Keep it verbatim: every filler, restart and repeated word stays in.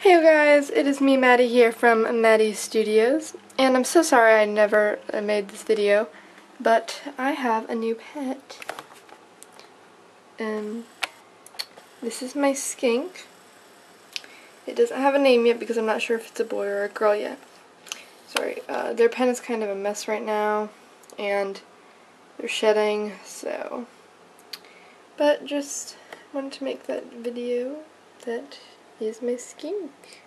Hey guys, it is me, Maddie, here from Maddie Studios, and I'm so sorry I never uh, made this video, but I have a new pet. Um, this is my skink. It doesn't have a name yet because I'm not sure if it's a boy or a girl yet. Sorry, uh, their pen is kind of a mess right now, and they're shedding, so... But just wanted to make that video. That is my skink.